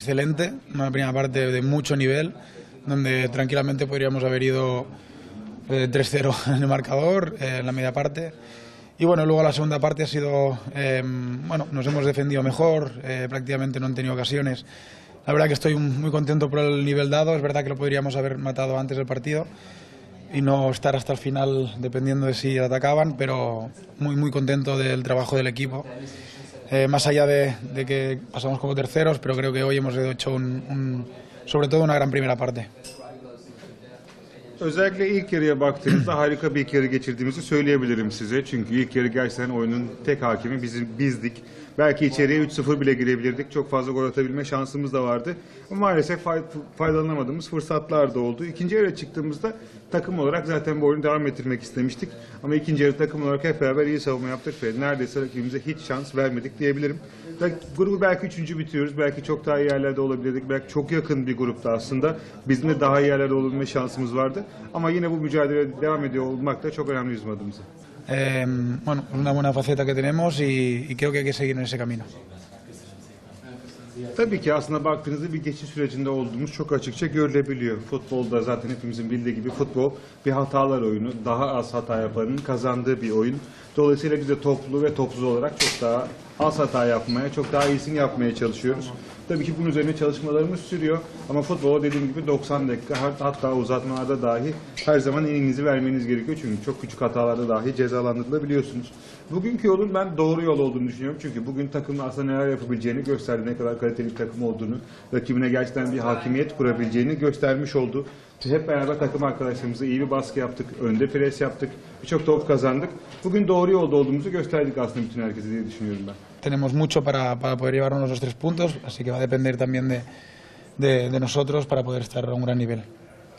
excelente, una primera parte de mucho nivel, donde tranquilamente podríamos haber ido 3-0 en el marcador, en la media parte. Y bueno, luego la segunda parte ha sido, bueno, nos hemos defendido mejor, prácticamente no han tenido ocasiones. La verdad que estoy muy contento por el nivel dado, es verdad que lo podríamos haber matado antes del partido y no estar hasta el final dependiendo de si atacaban, pero muy contento del trabajo del equipo. Más allá de que pasamos como terceros, pero creo que hoy hemos hecho sobre todo una gran primera parte. Özellikle ilk yarıya baktığımızda harika bir ilk yarı geçirdiğimizi söyleyebilirim size. Çünkü ilk yarı gerçekten oyunun tek hakimi bizdik. Belki içeriye 3-0 bile girebilirdik. Çok fazla gol atabilme şansımız da vardı. Ama maalesef faydalanamadığımız fırsatlar da oldu. İkinci yarıya çıktığımızda takım olarak zaten bu oyunu devam ettirmek istemiştik. Ama ikinci yarı takım olarak hep beraber iyi savunma yaptık ve neredeyse rakibimize hiç şans vermedik diyebilirim. Grubu belki 3. bitiriyoruz. Belki çok daha iyi yerlerde olabilirdik. Belki çok yakın bir grupta aslında. Bizim de daha iyi yerlerde olabilme şansımız vardı. Ama yine bu mücadele devam ediyor olmak da çok önemli bizim adımıza. Bueno, una buena faceta que tenemos y creo que hay que seguir en ese camino. Tabii ki aslında baktığınızda bir geçiş sürecinde olduğumuz çok açıkça görülebiliyor. Futbolda zaten hepimizin bildiği gibi futbol bir hatalar oyunu. Daha az hata yapanın kazandığı bir oyun. Dolayısıyla biz de toplu ve topsuz olarak çok daha az hata yapmaya, çok daha iyisini yapmaya çalışıyoruz. Tabii ki bunun üzerine çalışmalarımız sürüyor. Ama futbola dediğim gibi 90 dakika hatta uzatmalarda dahi her zaman en iyinizi vermeniz gerekiyor. Çünkü çok küçük hatalarda dahi cezalandırılabiliyorsunuz. Bugünkü yolun ben doğru yol olduğunu düşünüyorum. Çünkü bugün takımın aslında neler yapabileceğini gösterdi. Ne kadar kaliteli bir takım olduğunu, rakibine gerçekten bir hakimiyet kurabileceğini göstermiş oldu. Hep beraber takım arkadaşlarımıza iyi bir baskı yaptık, önde pres yaptık, birçok top kazandık. Bugün doğru yolda olduğumuzu gösterdik aslında bütün herkese diye düşünüyorum ben. Tenemos mucho para poder llevarnos los 3 puntos, así que va a depender también de nosotros para poder estar a un gran nivel.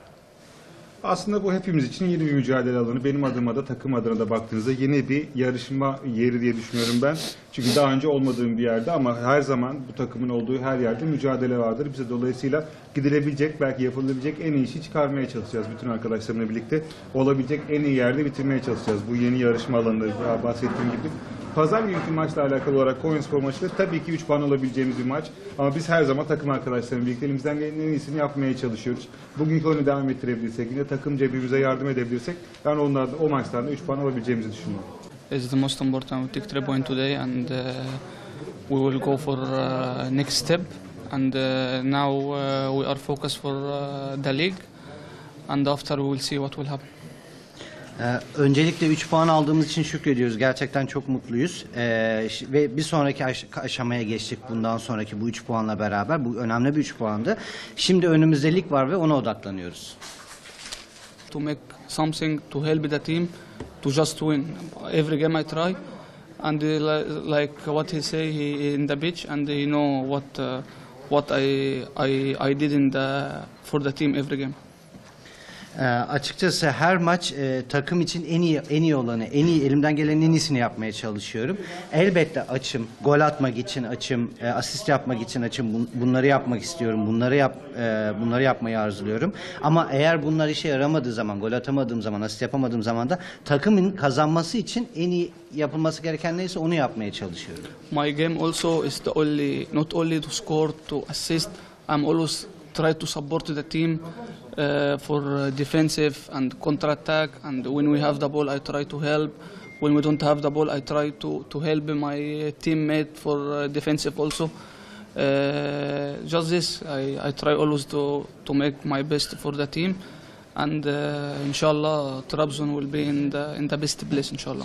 Aslında bu hepimiz için yeni bir mücadele alanı. Benim adıma da takım adına da baktığınızda yeni bir yarışma yeri diye düşünüyorum ben. Çünkü daha önce olmadığım bir yerde ama her zaman bu takımın olduğu her yerde mücadele vardır. Bize dolayısıyla gidilebilecek, belki yapılabilecek en iyi işi çıkarmaya çalışacağız bütün arkadaşlarımla birlikte. Olabilecek en iyi yerde bitirmeye çalışacağız. Bu yeni yarışma alanında bahsettiğim gibi. Pazar günkü maçla alakalı olarak Konyaspor maçı da tabii ki 3 puan alabileceğimiz bir maç. Ama biz her zaman takım arkadaşlarımla birlikte elimizden gelen en iyisini yapmaya çalışıyoruz. Bugünkü oyunu devam ettirebilirsek, yine takımca birbirimize yardım edebilirsek ben o maçlarda 3 puan alabileceğimizi düşünüyorum. It's the most important. We take 3 points today and we will go for next step. And now we are focused for the league. And after we will see what will happen. Öncelikle 3 puan aldığımız için şükrediyoruz. Gerçekten çok mutluyuz. Ve bir sonraki aşamaya geçtik bundan sonraki bu 3 puanla beraber. Bu önemli bir 3 puandı. Şimdi önümüzde lig var ve ona odaklanıyoruz. To make something to help the team to just win. Every game I try and like what he say he in the pitch and he know what I did for the team every game. Açıkçası her maç takım için en iyi olanı, elimden gelenin en iyisini yapmaya çalışıyorum. Elbette açım, gol atmak için açım, asist yapmak için açım. Bunları yapmak istiyorum. Bunları yapmayı arzuluyorum. Ama eğer bunlar işe yaramadığı zaman, gol atamadığım zaman, asist yapamadığım zaman da takımın kazanması için en iyi yapılması gereken neyse onu yapmaya çalışıyorum. My game also is not only to score, to assist. I'm always try to support the team for defensive and counter-attack, and when we have the ball I try to help. When we don't have the ball I try to help my teammate for defensive also. Just this, I try always to make my best for the team, and inshallah Trabzon will be in the best place inshallah.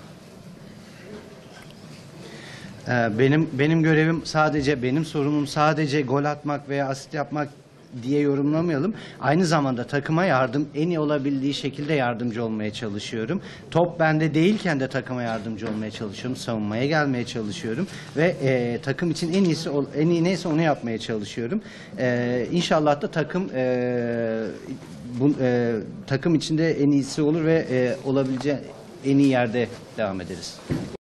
Benim görevim benim sorumluluğum sadece gol atmak veya asist yapmak diye yorumlamayalım. Aynı zamanda takıma en iyi olabildiği şekilde yardımcı olmaya çalışıyorum. Top bende değilken de takıma yardımcı olmaya çalışıyorum. Savunmaya gelmeye çalışıyorum ve takım için en iyi neyse onu yapmaya çalışıyorum. İnşallah da takım içinde en iyisi olur ve olabileceği en iyi yerde devam ederiz.